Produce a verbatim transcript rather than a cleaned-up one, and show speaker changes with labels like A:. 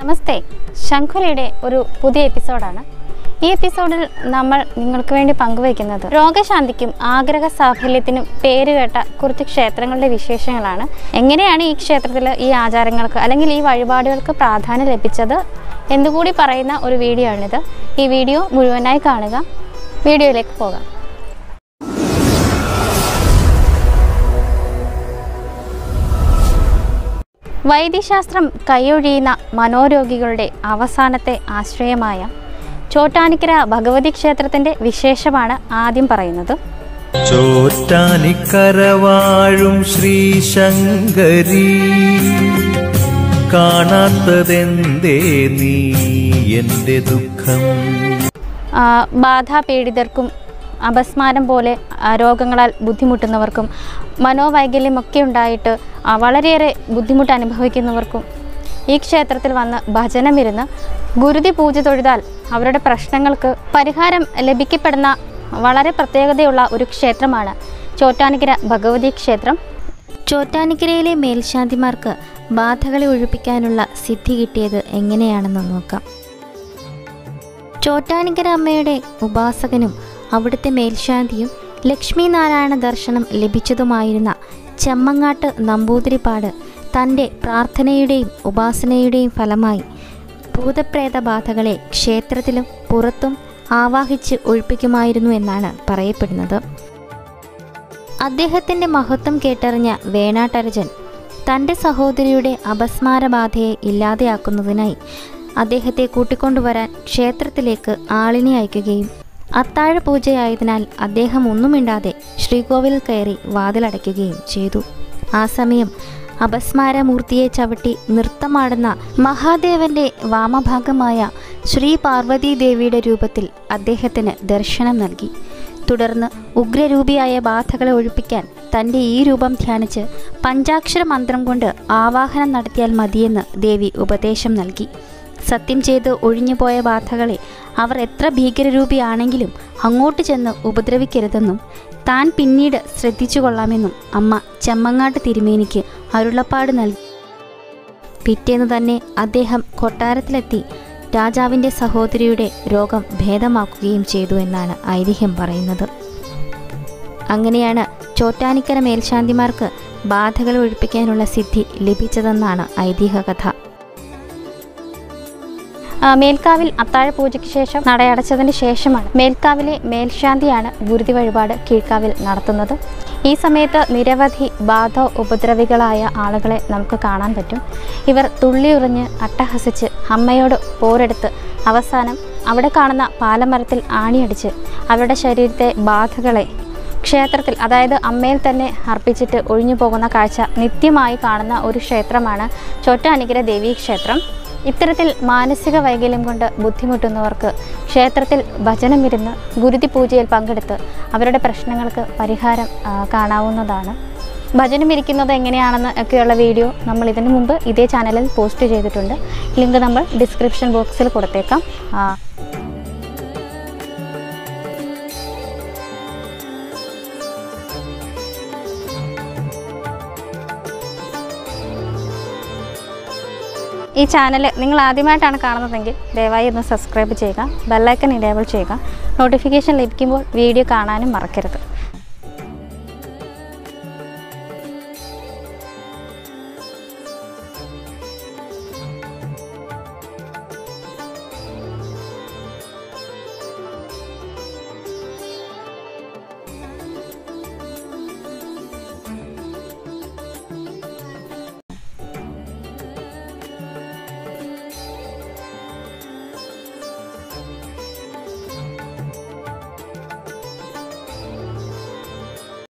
A: നമസ്തേ, ശംഖുലിയുടെ ഒരു പുതിയ എപ്പിസോഡാണ്. ഈ എപ്പിസോഡിൽ നമ്മൾ നിങ്ങൾക്ക് വേണ്ടി പങ്കുവയ്ക്കുന്നത് രോഗശാന്തിക്കും ആഗ്രഹ സാഫല്യത്തിനും പേരുകേട്ട കുറച്ച് ക്ഷേത്രങ്ങളുടെ വിശേഷങ്ങളാണ്. എങ്ങനെയാണ് ഈ ക്ഷേത്രത്തിൽ ഈ ആചാരങ്ങൾക്ക് അല്ലെങ്കിൽ ഈ വഴിപാടുകൾക്ക് പ്രാധാന്യം ലഭിച്ചത് എന്നുകൂടി പറയുന്ന ഒരു വീഡിയോ ആണിത്. ഈ വീഡിയോ മുഴുവനായി കാണുക. വീഡിയോയിലേക്ക് പോകാം. വൈദ്യശാസ്ത്രം കൈയൊഴിയുന്ന മനോരോഗികളുടെ അവസാനത്തെ ആശ്രയമായ ചോറ്റാനിക്കര ഭഗവതി ക്ഷേത്രത്തിന്റെ വിശേഷമാണ് ആദ്യം പറയുന്നത്.
B: ചോറ്റാനിക്കര വാഴും ശ്രീ ശങ്കരി, കാണാത്തതെന്തേ നീ എന്റെ ദുഃഖം.
A: ബാധാപീഡിതർക്കും അപസ്മാരം പോലെ രോഗങ്ങളാൽ ബുദ്ധിമുട്ടുന്നവർക്കും മനോവൈകല്യമൊക്കെ ഉണ്ടായിട്ട് വളരെയേറെ ബുദ്ധിമുട്ട് അനുഭവിക്കുന്നവർക്കും ഈ ക്ഷേത്രത്തിൽ വന്ന് ഭജനമിരുന്ന് ഗുരുതി പൂജ തൊഴുതാൽ അവരുടെ പ്രശ്നങ്ങൾക്ക് പരിഹാരം ലഭിക്കപ്പെടുന്ന വളരെ പ്രത്യേകതയുള്ള ഒരു ക്ഷേത്രമാണ് ചോറ്റാനിക്കര ഭഗവതി ക്ഷേത്രം. ചോറ്റാനിക്കരയിലെ മേൽശാന്തിമാർക്ക് ബാധകളെ ഒഴിപ്പിക്കാനുള്ള സിദ്ധി കിട്ടിയത് എങ്ങനെയാണെന്ന് നോക്കാം. ചോറ്റാനിക്കര അമ്മയുടെ ഉപാസകനും അവിടുത്തെ മേൽശാന്തിയും ലക്ഷ്മി നാരായണ ദർശനം ലഭിച്ചതുമായിരുന്ന ചെമ്മങ്ങാട്ട് നമ്പൂതിരിപ്പാട് തൻ്റെ പ്രാർത്ഥനയുടെയും ഉപാസനയുടെയും ഫലമായി ഭൂതപ്രേത ബാധകളെ ക്ഷേത്രത്തിലും പുറത്തും ആവാഹിച്ച് ഒഴിപ്പിക്കുമായിരുന്നു എന്നാണ് പറയപ്പെടുന്നത്. അദ്ദേഹത്തിൻ്റെ മഹത്വം കേട്ടറിഞ്ഞ വേണാട്ടരജൻ തൻ്റെ സഹോദരിയുടെ അപസ്മാരബാധയെ ഇല്ലാതെയാക്കുന്നതിനായി അദ്ദേഹത്തെ കൂട്ടിക്കൊണ്ടുവരാൻ ക്ഷേത്രത്തിലേക്ക് ആളിനെ അയക്കുകയും അത്താഴ പൂജയായതിനാൽ അദ്ദേഹം ഒന്നുമിണ്ടാതെ ശ്രീകോവിലിൽ കയറി വാതിലടയ്ക്കുകയും ചെയ്തു. ആ സമയം അപസ്മാരമൂർത്തിയെ ചവിട്ടി നൃത്തമാടുന്ന മഹാദേവന്റെ വാമഭാഗമായ ശ്രീ പാർവതീ ദേവിയുടെ രൂപത്തിൽ അദ്ദേഹത്തിന് ദർശനം നൽകി. തുടർന്ന് ഉഗ്രരൂപിയായ ബാധകളെ ഒഴിപ്പിക്കാൻ തൻ്റെ ഈ രൂപം ധ്യാനിച്ച് പഞ്ചാക്ഷര മന്ത്രം കൊണ്ട് ആവാഹനം നടത്തിയാൽ മതിയെന്ന് ദേവി ഉപദേശം നൽകി. സത്യം ചെയ്ത് ഒഴിഞ്ഞുപോയ ബാധകളെ അവർ എത്ര ഭീകരരൂപിയാണെങ്കിലും അങ്ങോട്ട് ചെന്ന് ഉപദ്രവിക്കരുതെന്നും താൻ പിന്നീട് ശ്രദ്ധിച്ചു കൊള്ളാമെന്നും അമ്മ ചെമ്മങ്ങാട്ട് തിരുമേനിക്ക് അരുളപ്പാട് നൽകി. പിറ്റേന്ന് തന്നെ അദ്ദേഹം കൊട്ടാരത്തിലെത്തി രാജാവിൻ്റെ സഹോദരിയുടെ രോഗം ഭേദമാക്കുകയും ചെയ്തു എന്നാണ് ഐതിഹ്യം പറയുന്നത്. അങ്ങനെയാണ് ചോറ്റാനിക്കര മേൽശാന്തിമാർക്ക് ബാധകൾ ഒഴിപ്പിക്കാനുള്ള സിദ്ധി ലഭിച്ചതെന്നാണ് ഐതിഹ്യകഥ. മേൽക്കാവിൽ അത്താഴ പൂജയ്ക്ക് ശേഷം നടയടച്ചതിന് ശേഷമാണ് മേൽക്കാവിലെ മേൽശാന്തിയാണ് ഗുരുതി വഴിപാട് കീഴ്ക്കാവിൽ നടത്തുന്നത്. ഈ സമയത്ത് നിരവധി ബാധ ഉപദ്രവികളായ ആളുകളെ നമുക്ക് കാണാൻ പറ്റും. ഇവർ തുള്ളിയുറിഞ്ഞ് അട്ടഹസിച്ച് അമ്മയോട് പോരെടുത്ത് അവസാനം അവിടെ കാണുന്ന പാലമരത്തിൽ ആണിയടിച്ച് അവരുടെ ശരീരത്തെ ബാധകളെ ക്ഷേത്രത്തിൽ, അതായത് അമ്മയിൽ തന്നെ അർപ്പിച്ചിട്ട് ഒഴിഞ്ഞു പോകുന്ന കാഴ്ച നിത്യമായി കാണുന്ന ഒരു ക്ഷേത്രമാണ് ചോറ്റാനിക്കര ദേവീ ക്ഷേത്രം. ഇത്തരത്തിൽ മാനസിക വൈകല്യം കൊണ്ട് ബുദ്ധിമുട്ടുന്നവർക്ക് ക്ഷേത്രത്തിൽ ഭജനമിരുന്ന് ഗുരുതി പൂജയിൽ പങ്കെടുത്ത് അവരുടെ പ്രശ്നങ്ങൾക്ക് പരിഹാരം കാണാവുന്നതാണ്. ഭജനമിരിക്കുന്നത് എങ്ങനെയാണെന്ന് ഒക്കെയുള്ള വീഡിയോ നമ്മൾ ഇതിനു മുമ്പ് ഇതേ ചാനലിൽ പോസ്റ്റ് ചെയ്തിട്ടുണ്ട്. ലിങ്ക് നമ്മൾ ഡിസ്ക്രിപ്ഷൻ ബോക്സിൽ കൊടുത്തേക്കാം. ഈ ചാനൽ നിങ്ങൾ ആദ്യമായിട്ടാണ് കാണുന്നതെങ്കിൽ ദയവായി ഒന്ന് സബ്സ്ക്രൈബ് ചെയ്യുക, ബെല്ലൈക്കൺ ഇനേബിൾ ചെയ്യുക. നോട്ടിഫിക്കേഷൻ ലഭിക്കുമ്പോൾ വീഡിയോ കാണാനും മറക്കരുത്.